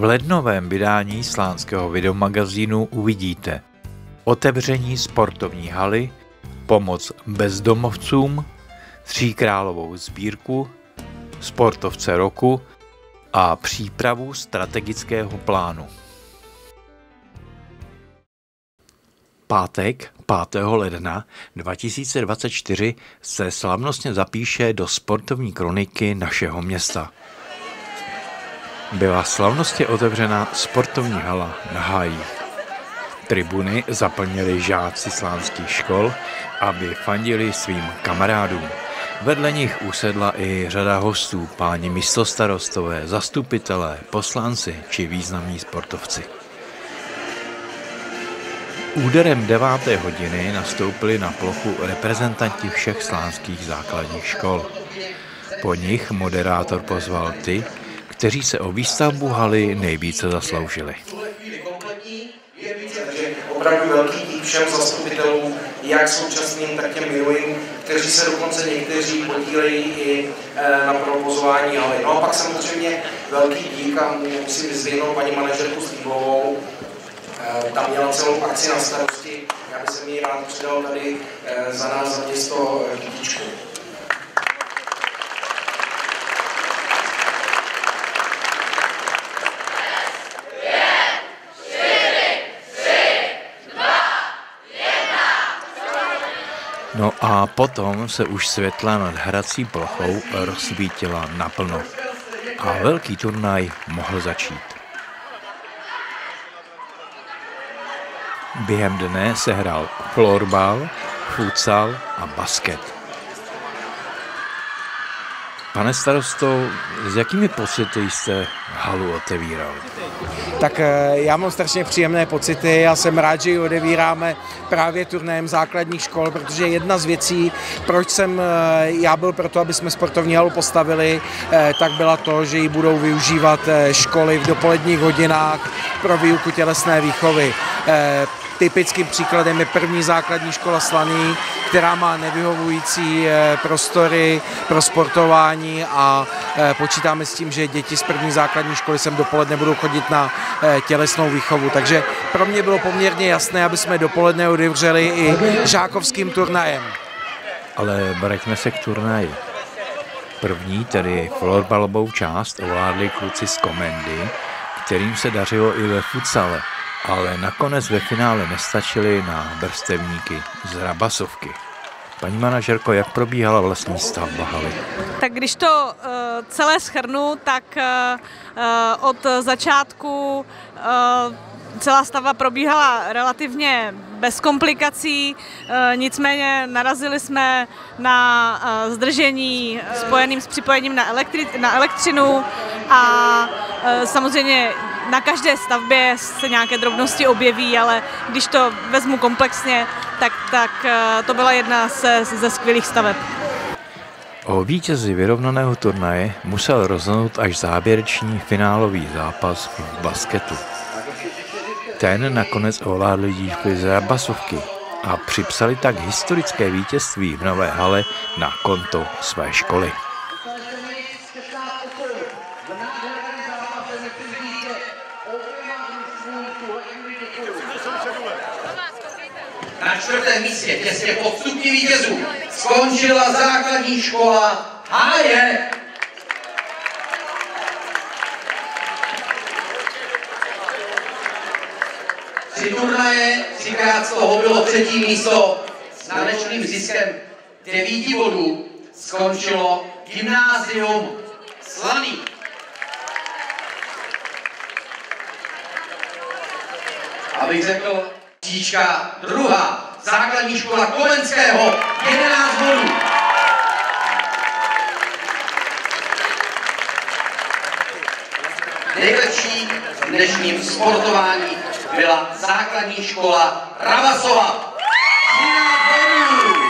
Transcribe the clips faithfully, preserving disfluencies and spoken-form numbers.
V lednovém vydání slánského videomagazínu uvidíte otevření sportovní haly, pomoc bezdomovcům, tříkrálovou sbírku, sportovce roku a přípravu strategického plánu. Pátek pátého ledna dva tisíce dvacet čtyři se slavnostně zapíše do sportovní kroniky našeho města. Byla slavnostně otevřena sportovní hala na Hájích. Tribuny zaplnili žáci slánských škol, aby fandili svým kamarádům. Vedle nich usedla i řada hostů, páni místostarostové, zastupitelé, poslanci či významní sportovci. Úderem deváté hodiny nastoupili na plochu reprezentanti všech slánských základních škol. Po nich moderátor pozval ty, kteří se o výstavbu haly nejvíce zasloužili. Opravdu velký dík všem zastupitelům, jak současným, tak těm minulým, kteří se dokonce někteří podílejí i na provozování haly. No a pak samozřejmě velký dík a musím vyzvihnout paní manažerku Slívovou. Tam měla celou akci na starosti. Já bych se mi rád přidal tady za nás, za město Kytičku. No a potom se už světla nad hrací plochou rozsvítila naplno a velký turnaj mohl začít. Během dne se hrál florbal, futsal a basket. Pane starosto, s jakými pocity jste halu otevíral? Tak já mám strašně příjemné pocity, já jsem rád, že ji odevíráme právě turnajem základních škol, protože jedna z věcí, proč jsem já byl proto, aby jsme sportovní halu postavili, tak byla to, že ji budou využívat školy v dopoledních hodinách pro výuku tělesné výchovy. Typickým příkladem je první základní škola Slaný, která má nevyhovující prostory pro sportování a počítáme s tím, že děti z první základní školy sem dopoledne budou chodit na tělesnou výchovu. Takže pro mě bylo poměrně jasné, aby jsme dopoledne otevřeli i žákovským turnajem. Ale vraťme se k turnaji. První, tedy florbalovou část, ovládli kluci z Komendy, kterým se dařilo i ve futsale, ale nakonec ve finále nestačili na vrstevníky z Rabasovky. Paní manažerko, jak probíhala vlastní stavba haly? Tak když to uh, celé shrnu, tak uh, od začátku uh, celá stavba probíhala relativně bez komplikací, uh, nicméně narazili jsme na uh, zdržení spojeným s připojením na, elektri- na elektřinu a uh, samozřejmě na každé stavbě se nějaké drobnosti objeví, ale když to vezmu komplexně, tak, tak to byla jedna ze, ze skvělých staveb. O vítězi vyrovnaného turnaje musel rozhodnout až závěrečný finálový zápas v basketu. Ten nakonec ovládli dívky z Rabasovky a připsali tak historické vítězství v nové hale na konto své školy. Na čtvrtém místě těsně po vstupní vítězů skončila základní škola Háje. Tři turnaje, třikrát z toho bylo třetí místo s nadečným ziskem devíti bodů skončilo gymnázium Slaný. Abych řekl, příčka druhá, základní škola Komenského, jedenáct bodů. Nejlepší v dnešním sportování byla základní škola Rabasova. třináct bodů.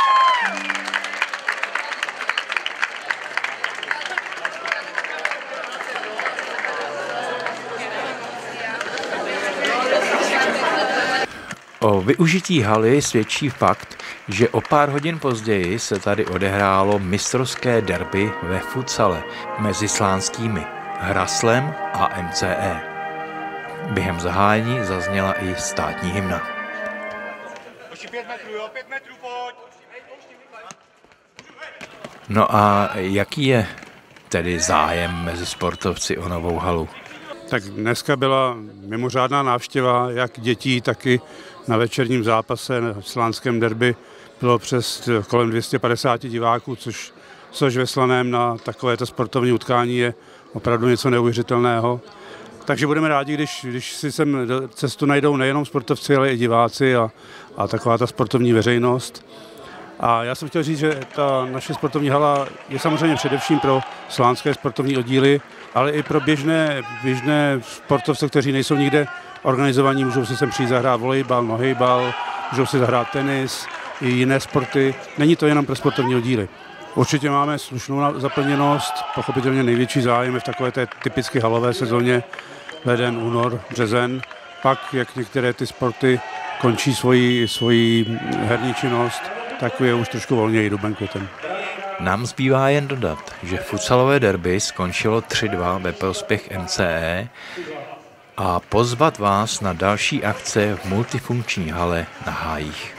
O využití haly svědčí fakt, že o pár hodin později se tady odehrálo mistrovské derby ve futsale mezi slánskými. Hraslem a M C E. Během zahájení zazněla i státní hymna. No a jaký je tedy zájem mezi sportovci o novou halu? Tak dneska byla mimořádná návštěva jak dětí, tak i na večerním zápase v slánském derby bylo přes kolem dvě stě padesát diváků, což, což ve Slaném na takovéto sportovní utkání je opravdu něco neuvěřitelného. Takže budeme rádi, když, když si sem cestu najdou nejenom sportovci, ale i diváci a, a taková ta sportovní veřejnost. A já jsem chtěl říct, že ta naše sportovní hala je samozřejmě především pro slánské sportovní oddíly, ale i pro běžné, běžné sportovce, kteří nejsou nikde organizovaní, můžou si sem přijít zahrát volejbal, nohejbal, můžou si zahrát tenis i jiné sporty. Není to jenom pro sportovní oddíly. Určitě máme slušnou zaplněnost, pochopitelně největší zájem je v takové té typické halové sezóně, leden, únor, březen. Pak, jak některé ty sporty končí svoji, svoji herní činnost, tak je už trošku volněji duben, květen. Nám zbývá jen dodat, že futsalové derby skončilo tři dva ve prospěch M C E a pozvat vás na další akce v multifunkční hale na Hájích.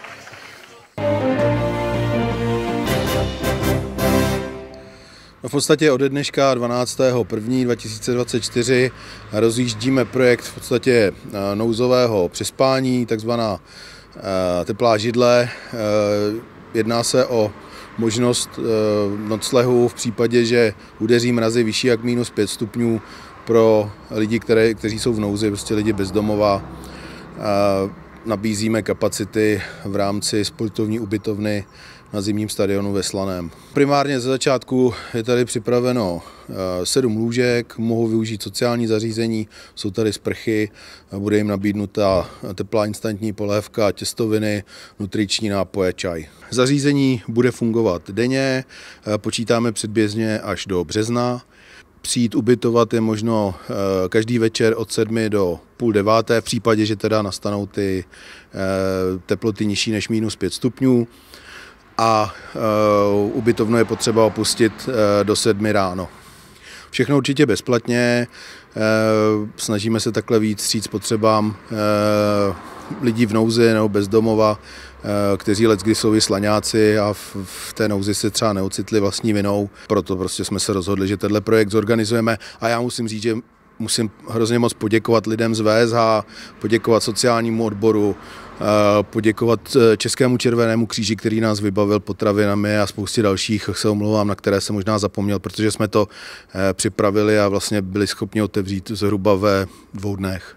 No v podstatě ode dneška dvanáctého prvního dva tisíce dvacet čtyři rozjíždíme projekt v podstatě nouzového přespání, takzvaná teplá židle. Jedná se o možnost noclehu v případě, že udeří mrazy vyšší jak minus pět stupňů pro lidi, které, kteří jsou v nouzi, prostě lidi bez domova. Nabízíme kapacity v rámci sportovní ubytovny na zimním stadionu ve Slaném. Primárně ze začátku je tady připraveno sedm lůžek, mohou využít sociální zařízení, jsou tady sprchy, bude jim nabídnuta teplá instantní polévka, těstoviny, nutriční nápoje, čaj. Zařízení bude fungovat denně, počítáme předběžně až do března. Přijít ubytovat je možno každý večer od sedmi do půl deváté, v případě, že teda nastanou ty teploty nižší než minus pět stupňů. A uh, ubytovnu je potřeba opustit uh, do sedmi ráno. Všechno určitě bezplatně, uh, snažíme se takhle víc vstříc potřebám uh, lidí v nouzi nebo bez domova, uh, kteří leckdy jsou i slaňáci a v, v té nouzi se třeba neocitli vlastní vinou. Proto prostě jsme se rozhodli, že tenhle projekt zorganizujeme a já musím říct, že musím hrozně moc poděkovat lidem z V S H, poděkovat sociálnímu odboru, poděkovat Českému červenému kříži, který nás vybavil potravinami a spoustě dalších, se omlouvám, na které jsem možná zapomněl, protože jsme to připravili a vlastně byli schopni otevřít zhruba ve dvou dnech.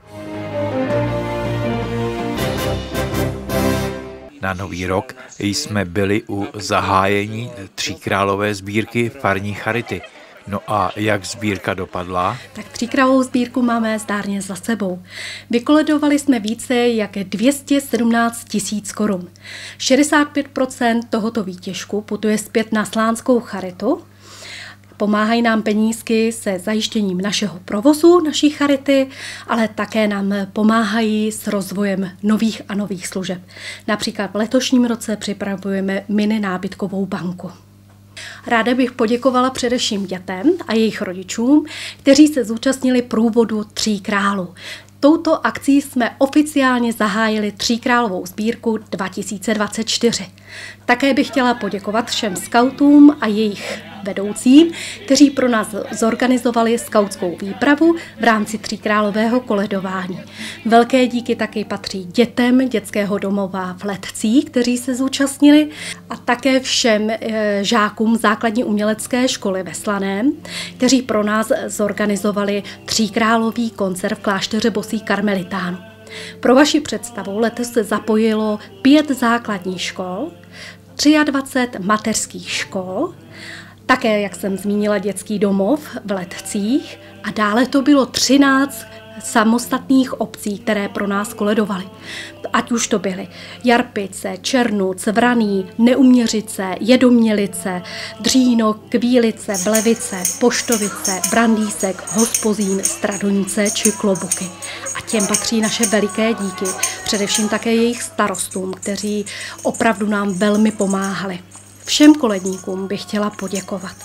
Na Nový rok jsme byli u zahájení tříkrálové sbírky farní charity. No a jak sbírka dopadla? Tak tříkrálovou sbírku máme zdárně za sebou. Vykoledovali jsme více jak dvě stě sedmnáct tisíc korun. šedesát pět procent tohoto výtěžku putuje zpět na slánskou charitu. Pomáhají nám penízky se zajištěním našeho provozu, naší charity, ale také nám pomáhají s rozvojem nových a nových služeb. Například v letošním roce připravujeme mini nábytkovou banku. Ráda bych poděkovala především dětem a jejich rodičům, kteří se zúčastnili průvodu Tří králů. Touto akcí jsme oficiálně zahájili Tříkrálovou sbírku dva tisíce dvacet čtyři. Také bych chtěla poděkovat všem skautům a jejich vedoucím, kteří pro nás zorganizovali skautskou výpravu v rámci tříkrálového koledování. Velké díky taky patří dětem dětského domova v Letcích, kteří se zúčastnili, a také všem žákům základní umělecké školy ve Slaném, kteří pro nás zorganizovali tříkrálový koncert v klášteře Bosých karmelitánů. Pro vaši představu letos se zapojilo pět základních škol, dvacet tři mateřských škol, také, jak jsem zmínila, dětský domov v Letcích a dále to bylo třináct samostatných obcí, které pro nás koledovaly. Ať už to byly Jarpice, Černuc, Vraný, Neuměřice, Jedomělice, Dříno, Kvílice, Blevice, Poštovice, Brandýsek, Hospodín, Stradonice či Klobuky. A těm patří naše veliké díky, především také jejich starostům, kteří opravdu nám velmi pomáhali. Všem koledníkům bych chtěla poděkovat.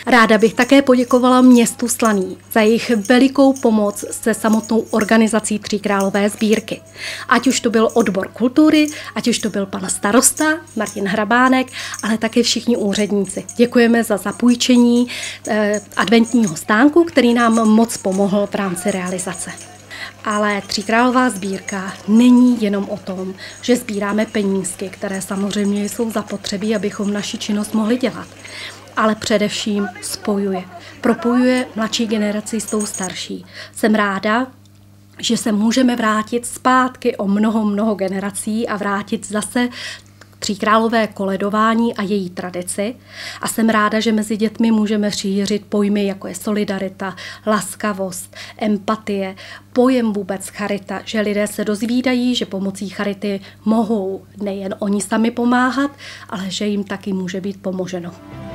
Ráda bych také poděkovala městu Slaný za jejich velikou pomoc se samotnou organizací Tříkrálové sbírky. Ať už to byl odbor kultury, ať už to byl pan starosta Martin Hrabánek, ale také všichni úředníci. Děkujeme za zapůjčení eh, adventního stánku, který nám moc pomohl v rámci realizace. Ale Tříkrálová sbírka není jenom o tom, že sbíráme penízky, které samozřejmě jsou zapotřebí, abychom naši činnost mohli dělat, ale především spojuje. Propojuje mladší generaci s tou starší. Jsem ráda, že se můžeme vrátit zpátky o mnoho, mnoho generací a vrátit zase tříkrálové koledování a její tradici. A jsem ráda, že mezi dětmi můžeme šířit pojmy, jako je solidarita, laskavost, empatie, pojem vůbec charita, že lidé se dozvídají, že pomocí charity mohou nejen oni sami pomáhat, ale že jim taky může být pomoženo.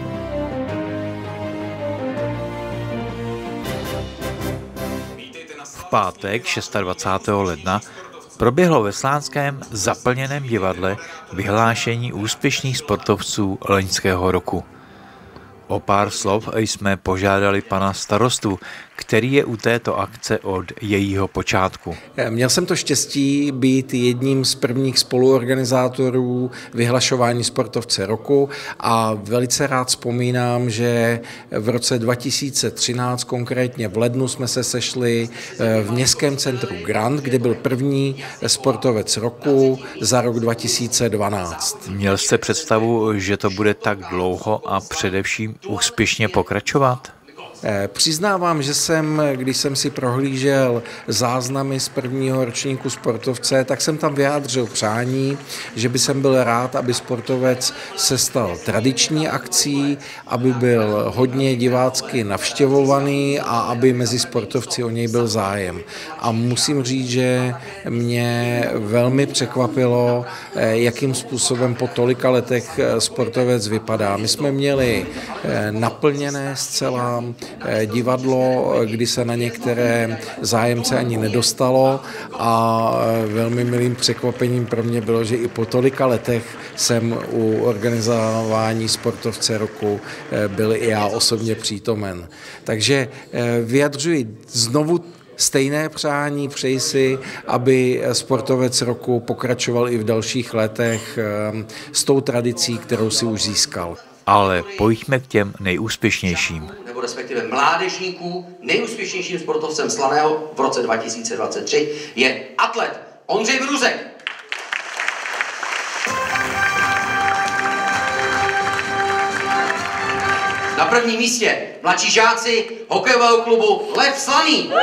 V pátek dvacátého šestého ledna proběhlo ve slánském zaplněném divadle vyhlášení úspěšných sportovců loňského roku. O pár slov jsme požádali pana starostu, který je u této akce od jejího počátku. Měl jsem to štěstí být jedním z prvních spoluorganizátorů vyhlašování sportovce roku a velice rád vzpomínám, že v roce dva tisíce třináct, konkrétně v lednu, jsme se sešli v městském centru Grand, kde byl první sportovec roku za rok dva tisíce dvanáct. Měl jste představu, že to bude tak dlouho a především úspěšně pokračovat? Přiznávám, že jsem, když jsem si prohlížel záznamy z prvního ročníku sportovce, tak jsem tam vyjádřil přání, že by jsem byl rád, aby sportovec se stal tradiční akcí, aby byl hodně divácky navštěvovaný a aby mezi sportovci o něj byl zájem. A musím říct, že mě velmi překvapilo, jakým způsobem po tolika letech sportovec vypadá. My jsme měli naplněné zcela divadlo, kdy se na některé zájemce ani nedostalo a velmi milým překvapením pro mě bylo, že i po tolika letech jsem u organizování sportovce roku byl i já osobně přítomen. Takže vyjadřuji znovu stejné přání, přeji si, aby sportovec roku pokračoval i v dalších letech s tou tradicí, kterou si už získal. Ale pojďme k těm nejúspěšnějším. Nebo respektive mládežníků, nejúspěšnějším sportovcem Slaného v roce dva tisíce dvacet tři je atlet Ondřej Brůzek. Na prvním místě mladší žáci hokejového klubu Lev Slaný.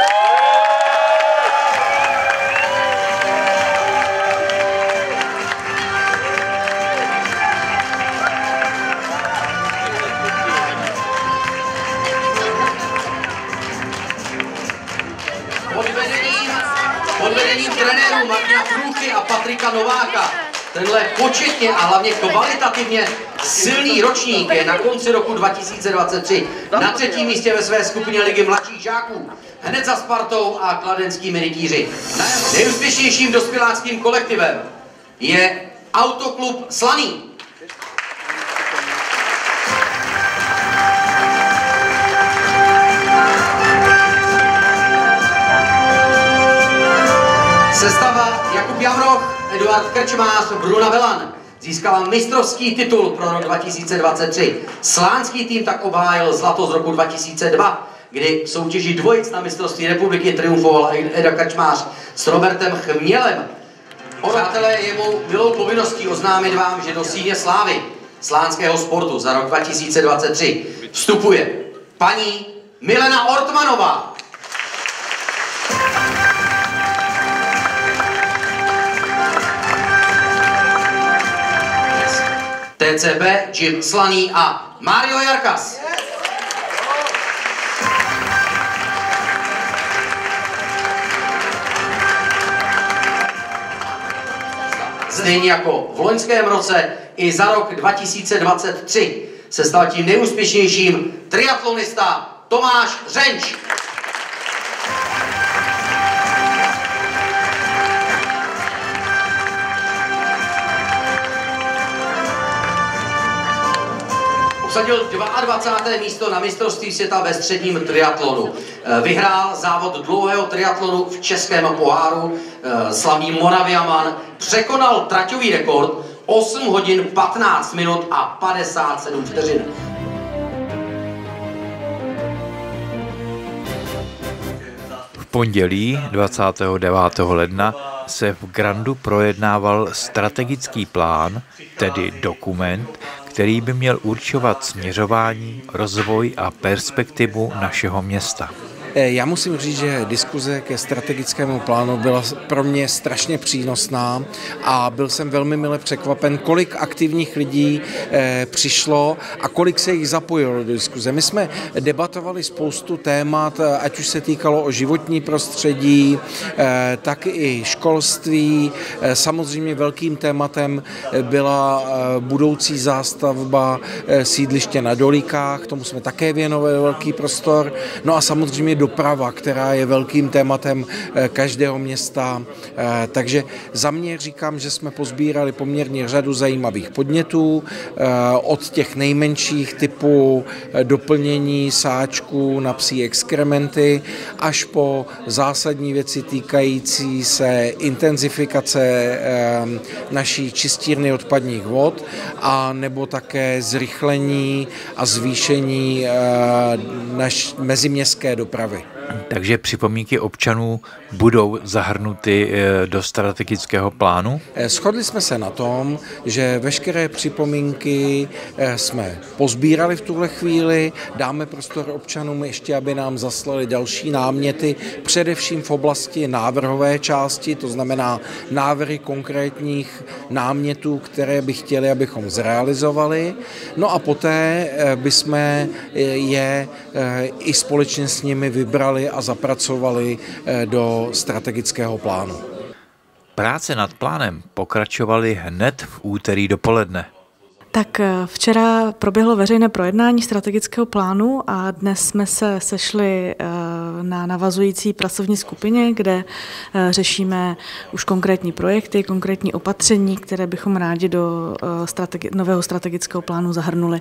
Pod vedením trenérů Martina Průchy a Patrika Nováka. Tenhle početně a hlavně kvalitativně silný ročník je na konci roku dva tisíce dvacet tři na třetím místě ve své skupině ligy mladších žáků. Hned za Spartou a kladenskými rytíři. Nejúspěšnějším dospěláckým kolektivem je Autoklub Slaný. Sestava Jakub Javroch, Eduard Krčmář, Bruna Velan získala mistrovský titul pro rok dva tisíce dvacet tři. Slánský tým tak obhájil zlato z roku dva tisíce dva, kdy v soutěži dvojic na mistrovství republiky triumfoval Eda Krčmář s Robertem Chmělem. Přátelé, je mou milou povinností oznámit vám, že do síně slávy slánského sportu za rok dva tisíce dvacet tři vstupuje paní Milena Ortmanová. T C B, Jim Slaný a Mario Jarkas. Stejně jako v loňském roce i za rok dva tisíce dvacet tři se stal tím nejúspěšnějším triatlonista Tomáš Řenč. obsadil dvacáté druhé místo na mistrovství světa ve středním triatlonu. Vyhrál závod dlouhého triatlonu v českém poháru, slavný Moraviaman, překonal traťový rekord osm hodin patnáct minut a padesát sedm vteřin. V pondělí dvacátého devátého ledna se v Grandu projednával strategický plán, tedy dokument, který by měl určovat směřování, rozvoj a perspektivu našeho města. Já musím říct, že diskuze ke strategickému plánu byla pro mě strašně přínosná a byl jsem velmi mile překvapen, kolik aktivních lidí eh, přišlo a kolik se jich zapojilo do diskuze. My jsme debatovali spoustu témat, ať už se týkalo o životní prostředí, eh, tak i školství. Eh, samozřejmě velkým tématem byla eh, budoucí zástavba eh, sídliště na Dolíkách, tomu jsme také věnovali velký prostor. No a samozřejmě doprava, která je velkým tématem každého města. Takže za mě říkám, že jsme pozbírali poměrně řadu zajímavých podnětů, od těch nejmenších typů doplnění sáčků na psí exkrementy až po zásadní věci týkající se intenzifikace naší čistírny odpadních vod a nebo také zrychlení a zvýšení naší meziměstské dopravy. Takže připomínky občanů budou zahrnuty do strategického plánu? Shodli jsme se na tom, že veškeré připomínky jsme pozbírali v tuhle chvíli, dáme prostor občanům ještě, aby nám zaslali další náměty, především v oblasti návrhové části, to znamená návrhy konkrétních námětů, které by chtěli, abychom zrealizovali. No a poté bychom je i společně s nimi vybrali a zapracovali do strategického plánu. Práce nad plánem pokračovaly hned v úterý dopoledne. Tak včera proběhlo veřejné projednání strategického plánu a dnes jsme se sešli na navazující pracovní skupině, kde řešíme už konkrétní projekty, konkrétní opatření, které bychom rádi do strategi- nového strategického plánu zahrnuli.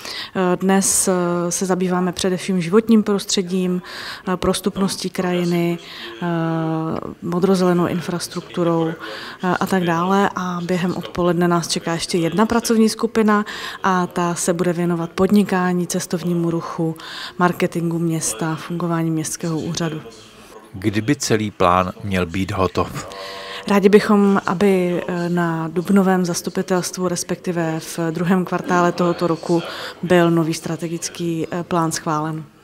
Dnes se zabýváme především životním prostředím, prostupností krajiny, modrozelenou infrastrukturou a tak dále. A během odpoledne nás čeká ještě jedna pracovní skupina, a ta se bude věnovat podnikání, cestovnímu ruchu, marketingu města, fungování městského úřadu. Kdyby celý plán měl být hotov? Rádi bychom, aby na dubnovém zastupitelstvu, respektive v druhém kvartále tohoto roku, byl nový strategický plán schválen.